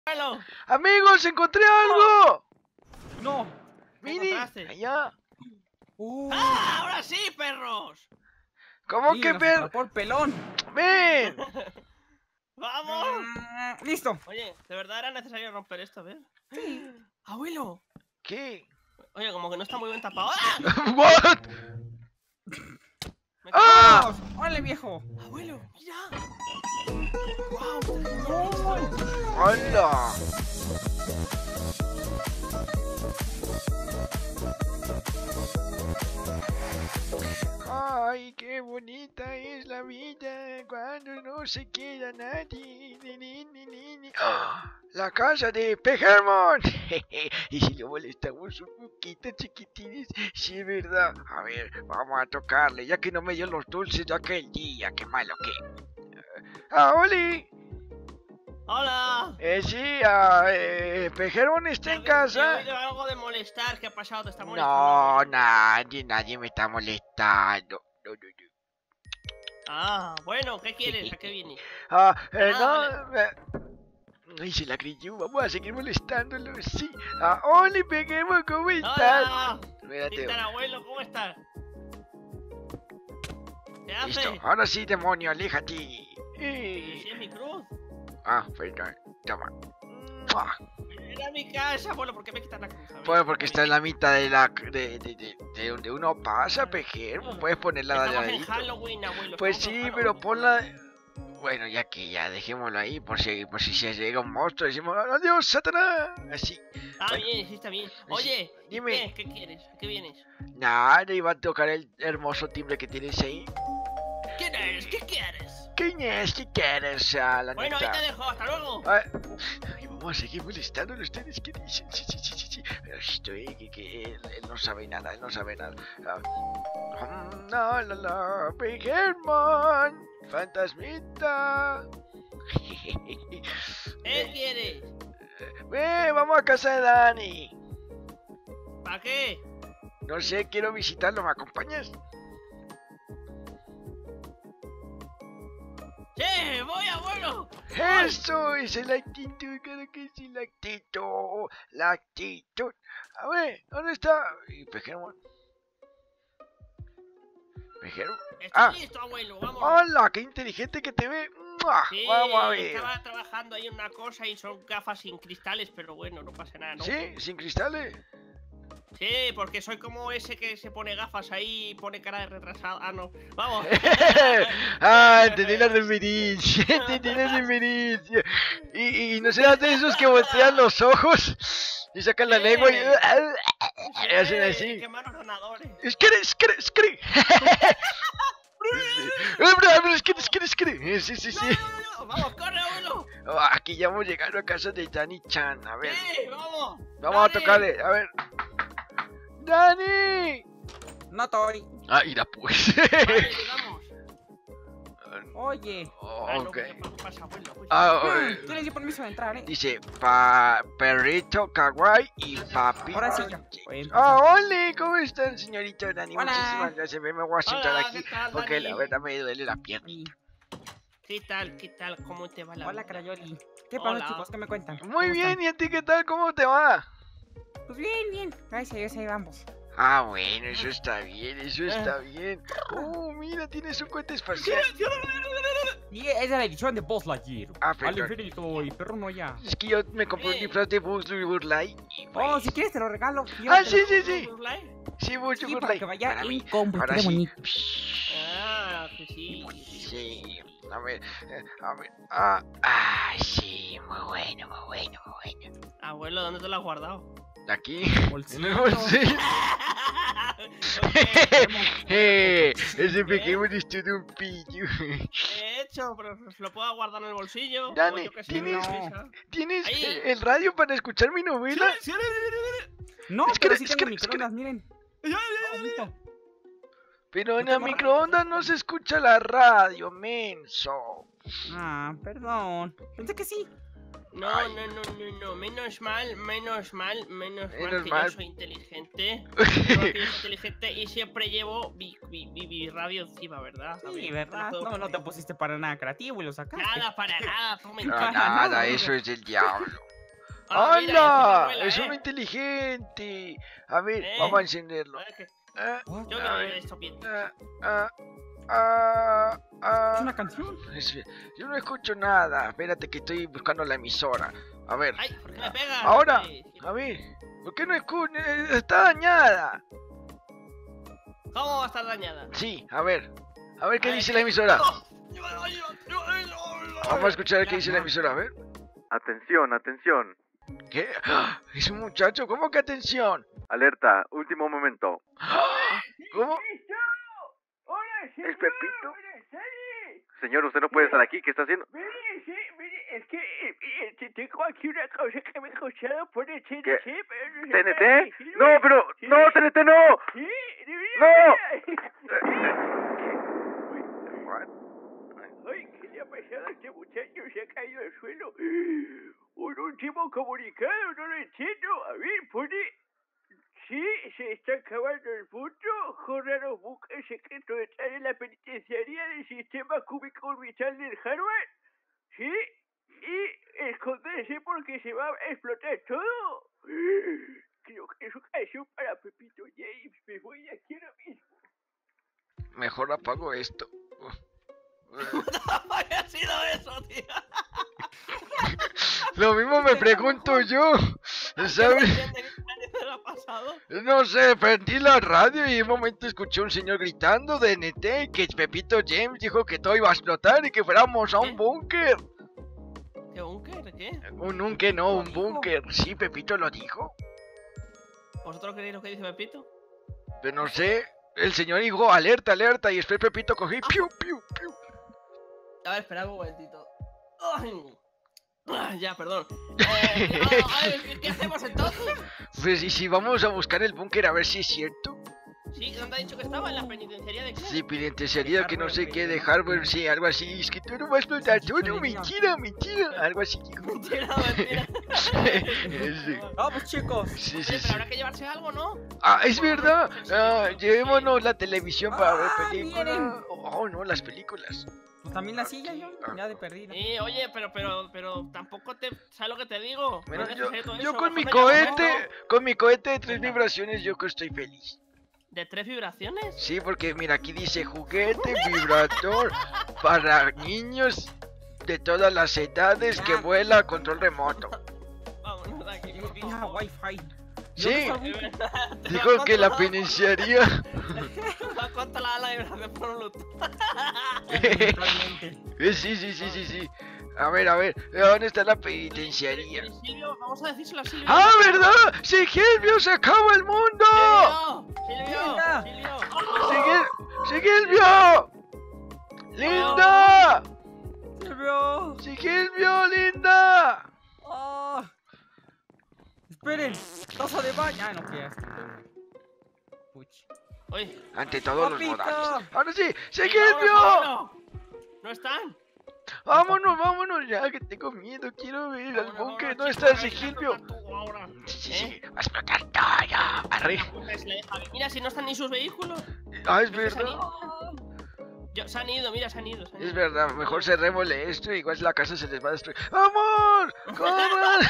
¡Abuelo! ¡Amigos, encontré algo! ¡No! ¿Qué Mini, encontraste? allá. ¡Ah! ¡Ahora sí, perros! ¿Cómo que ver? Por pelón. ¡Ven! ¡Vamos! Listo. Oye, ¿de verdad era necesario romper esto? A ver. Sí. ¡Abuelo! ¿Qué? Oye, como que no está muy bien tapado. ¡Ah! ¿What? Me ¡Ah! Vamos. ¡Órale, viejo! ¡Abuelo! ¡Mira! ¡Wow! ¡Hola! ¡Ay, qué bonita es la vida cuando no se queda nadie! ¡Ah! ¡La casa de Pejermon! Y si lo molestamos un poquito, chiquitines, sí es verdad. A ver, vamos a tocarle, ya que no me dio los dulces de aquel día. ¡Qué malo que! ¡Ah, Oli! ¡Hola! Sí, Pejermon está en He casa. oído algo de molestar. ¿Qué ha pasado? ¿Te está No, molestando? nadie me está molestando. No. Ah, bueno, ¿qué quieres? ¿A qué vienes? No, ay, se la creyó, vamos a seguir molestándolo, sí. Oli, Pejermon, ¿cómo estás? ¡Hola! Espérate. ¿Qué tal, abuelo? ¿Cómo estás? ¿Qué haces? Listo, ahora sí, demonio, aléjate. ¿Sí es mi cruz? Perdón, toma. ¡Mua! Era mi casa, abuelo, ¿por qué me quitas la cruz? A ver, Pues porque está en la mitad de donde uno pasa, Pejermon, puedes ponerla de Estamos en ladito. Halloween, abuelo. Pues estamos en sí, pero Halloween. ponla. Bueno, ya que ya dejémoslo ahí, por si se llega un monstruo, decimos adiós, Satanás. Así. Ah, Bueno, bien, sí está bien. Oye, dime. ¿qué quieres? ¿A qué vienes? Nada, iba a tocar el hermoso timbre que tienes ahí. ¿Quién eres? ¿Qué quieres? ¿Quién es? ¿Qué quieres? La Bueno, ahí neta. te dejo, hasta luego. Ay, vamos a seguir molestándolo ustedes, ¿qué dicen? Sí. Pero estoy, que él no sabe nada, él no sabe nada. La, Pejermon, fantasmita. ¿Qué quieres? Vamos a casa de Dani. ¿Para qué? No sé, quiero visitarlo, ¿me acompañas? ¡Sí, voy, abuelo! Eso, esa es la actitud, claro que sí, la actitud. A ver, ¿dónde está? ¿Y Pejermon? ¿Pejermon? Estoy listo, abuelo, vamos. ¡Hola! ¡Qué inteligente que te ve! ¡Mua! Sí, Vamos a ver. estaba trabajando ahí en una cosa y son gafas sin cristales, pero bueno, no pasa nada, ¿no? ¿Sí? ¿Sin cristales? Sí, porque soy como ese que se pone gafas ahí y pone cara de retrasado. Ah, no. Vamos. Entendí la referencia, entendí la referencia. Y no serás de esos que voltean los ojos y sacan la lengua y hacen así. Quemar ordenadores. ¡Escri! Sí. No, vamos, corre, abuelo. Aquí ya hemos llegado a casa de Dani Chan. A ver, Sí, vamos. vamos a Dale. tocarle. A ver. ¡Dani! No estoy. Mira pues. Vale, llegamos. Oye. No, Ok. ¿qué pasa, abuelo? Pues, Yo le di permiso de entrar, ¿eh? Dice perrito kawaii y papi. Ahora sí ya. Hola, ¿cómo están, señorita Dani? Hola. Muchísimas gracias. Me voy a sentar Hola, aquí ¿qué tal, porque Dani? la verdad me duele la pierna. ¿Qué tal? ¿Cómo te va la Hola, vida? Crayoli. ¿Qué Hola. pasa, chicos? ¿Qué me cuentan? Muy ¿Cómo bien, están? ¿y a ti qué tal? ¿Cómo te va? Pues bien. Gracias a Dios, ahí vamos. Bueno, eso está bien, eso está bien. Mira, tienes un cohete espacial. Y esa es la edición de Buzz Lightyear. Ah, Al perdón. infinito y perro no ya. Es que yo me compré un disfraz de Buzz Lightyear. Oh, si quieres te lo regalo. Sí. Sí, Buzz Sí, para que vaya Para mí. en combo, Ahora quede sí. bonito. Ah, que sí. Sí. A ver. Sí, muy bueno. Abuelo, ¿dónde te lo has guardado? Aquí. Bolsillo. En el bolsillo. Ok, Ese Pokémon es todo un pillo. he hecho, pero lo puedo guardar en el bolsillo. Dani, o yo qué sé, ¿tienes- en la camisa. ¿Tienes Ahí. el radio para escuchar mi novela? No, Es que- pero sí es tengo que- microondas, miren. Bonito. Pero en No la tengo microondas no se escucha la radio, menso. Ah, perdón. Pensé que sí. No, Ay. no. Menos mal Menos que mal. yo soy inteligente. Yo soy inteligente y siempre llevo mi radio encima, ¿verdad? A Sí, ver, ¿verdad? te lo puedo No te poner. pusiste para nada creativo y lo sacaste. Nada, para nada, toma en No, cuenta. nada, no. eso es del diablo. Ah, mira, ya se ¡Hala! revela, Es uno inteligente. A ver, Eh. vamos a encenderlo. A ver, que- Ah, What? Yo A creo ver. que esto bien. ¿Es una canción? Yo no escucho nada. Espérate que estoy buscando la emisora. A ver, Ay, ¿por qué me pegas? ahora. Ay, a ver. ¿Por qué no escucho? Está dañada. ¿Cómo va a estar dañada? Sí, a ver. A ver qué A ver, dice la emisora. ¡Oh! Vamos a escuchar qué dice la emisora. A ver. Atención, atención. ¿Qué? ¡Ah! Es un muchacho. ¿Cómo que atención? Alerta, último momento. ¡Ah! ¿Cómo? ¿Es Pepito? Señor, usted no puede estar aquí. ¿Qué está haciendo? Mire, es que tengo aquí una cosa que me he escuchado por el TNT, ¿Qué? pero no sé ¿TNT? para decirlo. No, pero... Sí. ¡No, TNT no! Sí, ¡No! Ay, ¿qué le ha pasado a este muchacho? Se ha caído al suelo. Un último comunicado, no lo entiendo. A ver, pone... Sí, se está acabando el mundo. Jorrado buques secretos están en la penitenciaría del sistema cúbico orbital del Harvard. Sí, y esconderse porque se va a explotar todo. Creo que es ocasión para Pepito James. Me voy aquí ahora mismo. Mejor apago esto. ¿Qué ha sido eso, tío? Lo mismo me pregunto yo. ¿Sabes? ¿Qué le ha pasado? No sé, prendí la radio y en un momento escuché a un señor gritando de NT que Pepito James dijo que todo iba a explotar y que fuéramos a un ¿Qué? búnker. ¿Qué búnker? ¿Qué? Un búnker, no, un búnker. Sí, Pepito lo dijo. ¿Vosotros queréis lo que dice Pepito? Pero no sé. El señor dijo alerta, alerta. Y después Pepito cogió y piu, piu, piu. A ver, espera un momentito. Ay. Ya, perdón. ¿Qué hacemos entonces? Pues y si vamos a buscar el búnker a ver si es cierto. Sí, ¿dónde ha dicho que estaba? ¿En la penitenciaría de qué? Sí, penitenciaría que no sé qué de Harvard, sí, algo así. Es que tú no vas a explotar todo. Mentira, mentira. Algo así dijo. Mentira, mentira. Sí. Vamos, chicos. Sí, Oye, sí, pero sí. habrá que llevarse algo, ¿no? Ah, es verdad. Llevémonos la televisión para ver Ah, películas. miren. Oh, no, las películas. Pues también la silla, yo. Ya de perdida. Sí, oye, pero tampoco te... ¿Sabes lo que te digo? Bueno, No es yo, necesario todo yo eso, con mi mejor me llamo, cohete, con mi cohete de 3 vibraciones, yo que estoy feliz. ¿De 3 vibraciones? Sí, porque mira, aquí dice juguete vibrador para niños de todas las edades que vuela a control remoto. Vámonos de aquí, por Tenía favor. wifi. Sí, Te dijo va que la controlado- penitenciaría. Va a controlar la vibración por Bluetooth. Totalmente. Sí. A ver, ¿dónde está la penitenciaría? Silvio, vamos a decírselo a Silvio. ¡Ah, verdad! ¡Sigilvio, se acaba el mundo! Silvio, Linda. Silvio. ¡Sigilvio! ¡Linda! Silvio. ¡Sigilvio, linda! Oh. Esperen. Taza de baño. Ah, no, que ya está. Puch. Oye, Ante todos los Papito. modales. Ahora sí, vámonos, ¡Sigilvio! vámonos. ¿No están? Vámonos, ya que tengo miedo, quiero ver al búnker. ¿Dónde está Sigilvio? Sí, va a explotar todo. Arre. Mira, si no están ni sus vehículos. Ah, es Creo que se han verdad. ido. Se han ido, mira, se han ido. Es verdad, mejor cerrémosle esto, igual la casa se les va a destruir. ¡Vamos! ¡Corran!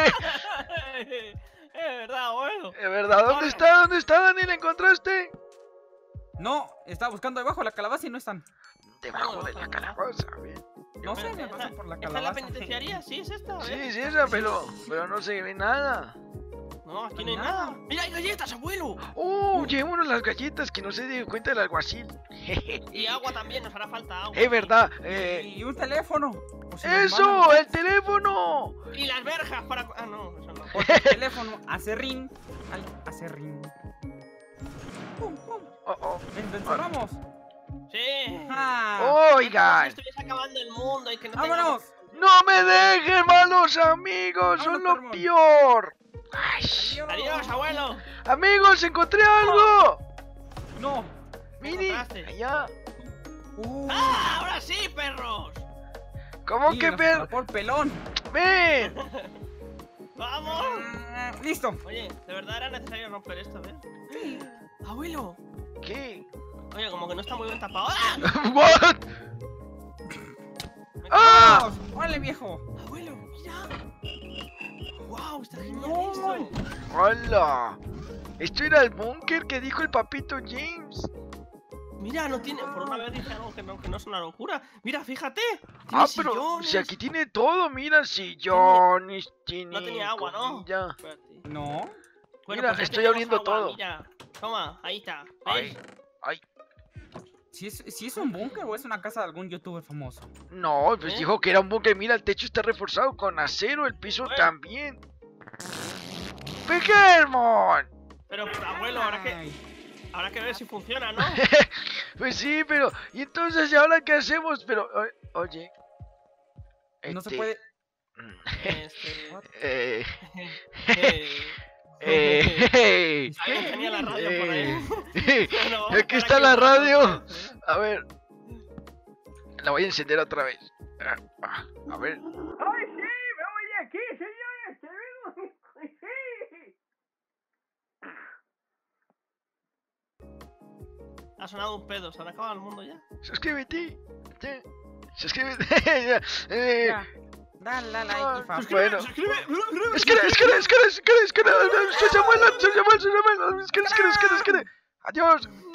Es verdad, abuelo. Es verdad, ¿dónde está, Dani? ¿La encontraste? No, estaba buscando debajo de la calabaza y no están. Debajo de la calabaza, bien. No sé, me pasan por la ¿Está en la calabaza. penitenciaría? Sí, es esta. Sí, ¿ves? sí, esa, pero no se ve nada. No, aquí no hay Nada. nada. Mira, hay galletas, abuelo. Llevémonos las galletas que no se dio cuenta el alguacil. Y agua también, nos hará falta agua. Es verdad, Y un teléfono. O si nos ¡eso! mandan ¡El teléfono! Y las verjas para... Ah, no, eso no. otro teléfono. Acerrín. Ay, acerrín. Pum, pum. Oh. Entonces, Sí. Ah. Oigan, Estuviese acabando el mundo y que no ¡Vámonos! no me dejen, malos amigos, son lo Vámonos, peor. Ay, Adiós, abuelo. amigos, encontré algo. No. Mini, encontraste? allá. ¡Ah! ¡Ahora sí, perros! ¿Cómo que ver? Por pelón. Ven. ¡Vamos! Listo. Oye, de verdad era necesario romper esto, ¿ves? Abuelo. ¿Qué? Oye, como que no está muy bien tapado. ¡Ah! What? Me ¡Ah! Vamos, órale, viejo. Abuelo, mira. ¡Wow! ¡Wow! Está genial No. eso. ¡Hola! Esto era el búnker que dijo el papito James. Mira, no tiene. Por una vez dice algo que no es una locura. Mira, fíjate. Ah, Tiene pero sillones. si aquí tiene todo, mira, sillones, tiene No tenía agua, ¿no? comida. Espérate. No. Bueno, Mira, pues ya estoy tenemos abriendo agua, todo. Mira. Toma, ahí está. Ay, ¿Ves? ay, Si es un búnker o es una casa de algún youtuber famoso. no, pues ¿Eh? dijo que era un búnker. Mira, el techo está reforzado con acero, el piso Bueno. también. ¡Pegermon! Pero, abuelo, ahora Ay, que ver si funciona, ¿no? Pues sí, pero ¿y entonces ahora qué hacemos? Pero, oye. no se este, puede. Este. What? eh, eh, eh, Alguien tenía la radio por ahí. Bueno, vamos aquí a está esperar la a que radio. entonces, ¿eh? A ver. La voy a encender otra vez. A ver. ¡Ay, sí! ¡Me voy de aquí, señores! ¡Te vengo! ¡Sí! Ha sonado un pedo, se han acabado el mundo ya. Suscríbete. Sí. Suscríbete. Ya, Ya. Dale like y favor. Bueno. Suscribe. Espera. Soy Samuel. Adiós.